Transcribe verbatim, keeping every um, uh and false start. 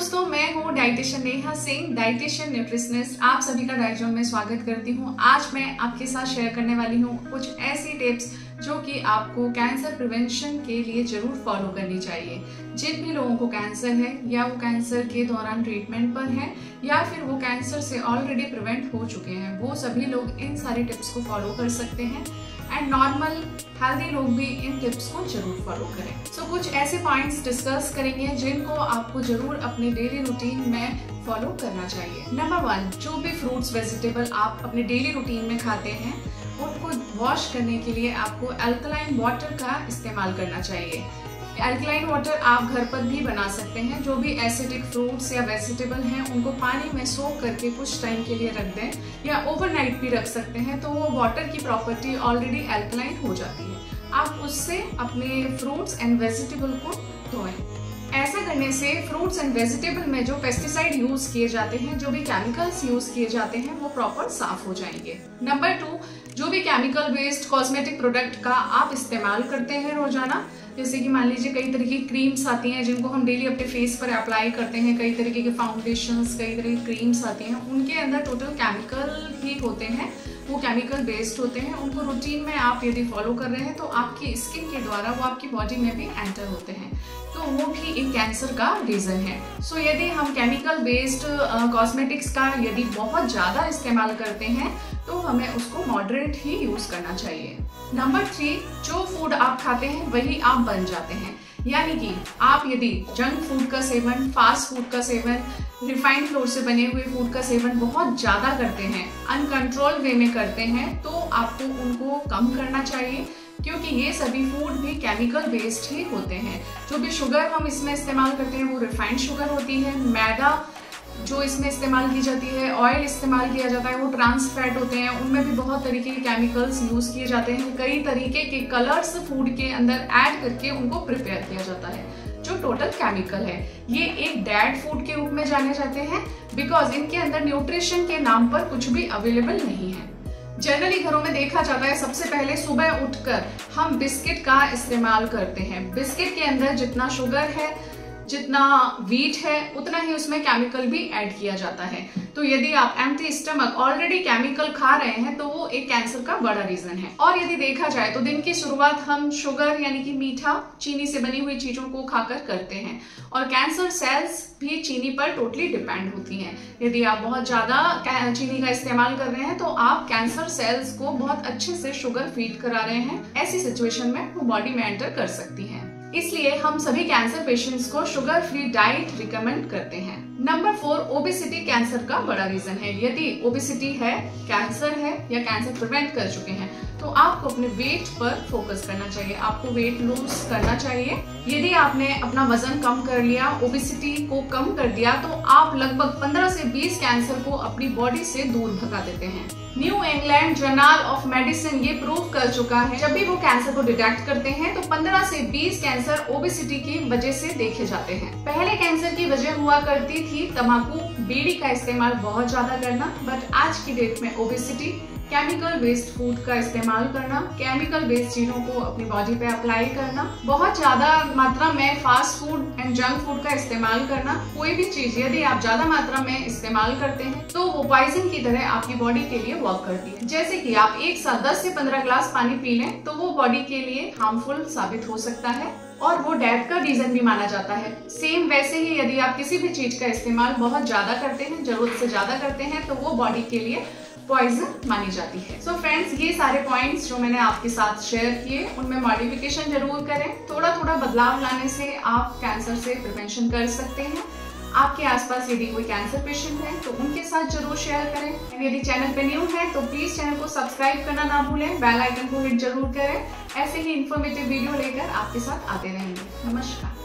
दोस्तों, मैं हूँ dietitian Neha Singh, dietitian nutritionist. आप सभी का डाइट जोन में स्वागत करती हूँ। आज मैं आपके साथ शेयर करने वाली हूँ कुछ ऐसी टिप्स जो कि आपको कैंसर प्रिवेंशन के लिए जरूर फॉलो करनी चाहिए। जिन भी लोगों को कैंसर है या वो कैंसर के दौरान ट्रीटमेंट पर है या फिर वो कैंसर से ऑलरेडी प्रिवेंट हो चुके हैं, वो सभी लोग इन सारी टिप्स को फॉलो कर सकते हैं एंड नॉर्मल हेल्दी लोग भी इन टिप्स को जरूर फॉलो करें। सो so, कुछ ऐसे पॉइंट्स डिस्कस करेंगे जिनको आपको जरूर अपने डेली रूटीन में फॉलो करना चाहिए। नंबर वन, जो भी फ्रूट्स वेजिटेबल आप अपने डेली रूटीन में खाते हैं उनको वॉश करने के लिए आपको अल्कलाइन वाटर का इस्तेमाल करना चाहिए। अल्कलाइन वाटर आप घर पर भी बना सकते हैं। जो भी एसिडिक फ्रूट्स या वेजिटेबल हैं उनको पानी में सोक करके कुछ टाइम के लिए रख दें या ओवरनाइट भी रख सकते हैं, तो वो वाटर की प्रॉपर्टी ऑलरेडी अल्कलाइन हो जाती है। आप उससे अपने फ्रूट्स एंड वेजिटेबल को धोएं। ऐसा करने से फ्रूट्स एंड वेजिटेबल में जो पेस्टिसाइड यूज किए जाते हैं, जो भी केमिकल्स यूज किए जाते हैं, वो प्रॉपर साफ हो जाएंगे। नंबर टू, जो भी केमिकल बेस्ड कॉस्मेटिक प्रोडक्ट का आप इस्तेमाल करते हैं रोजाना, जैसे कि मान लीजिए कई तरह की क्रीम्स आती हैं जिनको हम डेली अपने फेस पर अप्लाई करते हैं, कई तरीके के फाउंडेशंस, कई तरह की क्रीम्स आती हैं, उनके अंदर टोटल केमिकल ही होते हैं, वो केमिकल बेस्ड होते हैं। उनको रूटीन में आप यदि फॉलो कर रहे हैं तो आपकी स्किन के द्वारा वो आपकी बॉडी में भी एंटर होते हैं, तो वो भी एक कैंसर का रीजन है। सो so, यदि हम केमिकल बेस्ड कॉस्मेटिक्स का यदि बहुत ज़्यादा इस्तेमाल करते हैं तो हमें उसको मॉडरेट ही यूज करना चाहिए। नंबर थ्री, जो फूड आप खाते हैं वही आप बन जाते हैं। यानी कि आप यदि जंक फूड का सेवन, फास्ट फूड का सेवन, रिफाइंड फ्लोर से बने हुए फूड का सेवन बहुत ज़्यादा करते हैं, अनकंट्रोल वे में करते हैं, तो आपको उनको कम करना चाहिए, क्योंकि ये सभी फूड भी केमिकल बेस्ड ही होते हैं। जो भी शुगर हम इसमें इस्तेमाल करते हैं वो रिफाइंड शुगर होती है। मैदा जो इसमें इस्तेमाल की जाती है, ऑयल इस्तेमाल किया जाता है, वो ट्रांस फैट होते हैं, उनमें भी बहुत तरीके के केमिकल्स यूज किए जाते हैं। कई तरीके के कलर्स फूड के अंदर ऐड करके उनको प्रिपेयर किया जाता है, जो टोटल केमिकल है। ये एक डेड फूड के रूप में जाने जाते हैं बिकॉज इनके अंदर न्यूट्रिशन के नाम पर कुछ भी अवेलेबल नहीं है। जनरली घरों में देखा जाता है सबसे पहले सुबह उठकर हम बिस्किट का इस्तेमाल करते हैं। बिस्किट के अंदर जितना शुगर है, जितना वीट है, उतना ही उसमें केमिकल भी ऐड किया जाता है। तो यदि आप एम्प्टी स्टमक ऑलरेडी केमिकल खा रहे हैं तो वो एक कैंसर का बड़ा रीजन है। और यदि देखा जाए तो दिन की शुरुआत हम शुगर यानी कि मीठा, चीनी से बनी हुई चीजों को खाकर करते हैं, और कैंसर सेल्स भी चीनी पर टोटली डिपेंड होती हैं। यदि आप बहुत ज्यादा चीनी का इस्तेमाल कर रहे हैं तो आप कैंसर सेल्स को बहुत अच्छे से शुगर फीड करा रहे हैं। ऐसी सिचुएशन में वो बॉडी में एंटर कर सकती है। इसलिए हम सभी कैंसर पेशेंट्स को शुगर फ्री डाइट रिकमेंड करते हैं। नंबर फोर, ओबेसिटी कैंसर का बड़ा रीजन है। यदि ओबेसिटी है, कैंसर है या कैंसर प्रिवेंट कर चुके हैं, तो आपको अपने वेट पर फोकस करना चाहिए, आपको वेट लूज करना चाहिए। यदि आपने अपना वजन कम कर लिया, ओबेसिटी को कम कर दिया, तो आप लगभग पंद्रह से बीस कैंसर को अपनी बॉडी से दूर भगा देते हैं। New England Journal of Medicine ये प्रूव कर चुका है, जब भी वो कैंसर को डिटेक्ट करते हैं तो पंद्रह से बीस कैंसर ओबेसिटी की वजह से देखे जाते हैं। पहले कैंसर की वजह हुआ करती थी तंबाकू, बीड़ी का इस्तेमाल बहुत ज्यादा करना, बट आज की डेट में ओबेसिटी, केमिकल बेस्ड फूड का इस्तेमाल करना, केमिकल बेस्ड चीजों को अपनी बॉडी पे अप्लाई करना, बहुत ज्यादा मात्रा में fast food and junk food का इस्तेमाल करना। कोई भी चीज यदि आप ज्यादा मात्रा में इस्तेमाल करते हैं तो वो पॉइजन की तरह आपकी बॉडी के लिए वर्क करती है। जैसे कि आप एक साथ दस से पंद्रह ग्लास पानी पी लें तो वो बॉडी के लिए हार्मफुल साबित हो सकता है और वो डेथ का रीजन भी माना जाता है। सेम वैसे ही यदि आप किसी भी चीज का इस्तेमाल बहुत ज्यादा करते हैं, जरूरत से ज्यादा करते हैं, तो वो बॉडी के लिए पॉइजन मानी जाती है। सो so फ्रेंड्स, ये सारे पॉइंट्स जो मैंने आपके साथ शेयर किए उनमें मॉडिफिकेशन जरूर करें। थोड़ा थोड़ा बदलाव लाने से आप कैंसर से प्रिवेंशन कर सकते हैं। आपके आसपास यदि कोई कैंसर पेशेंट है तो उनके साथ जरूर शेयर करें। यदि चैनल पे न्यू है तो प्लीज चैनल को सब्सक्राइब करना ना भूलें, बेल आइकन को हिट जरूर करें। ऐसे ही इंफॉर्मेटिव वीडियो लेकर आपके साथ आते रहेंगे। नमस्कार।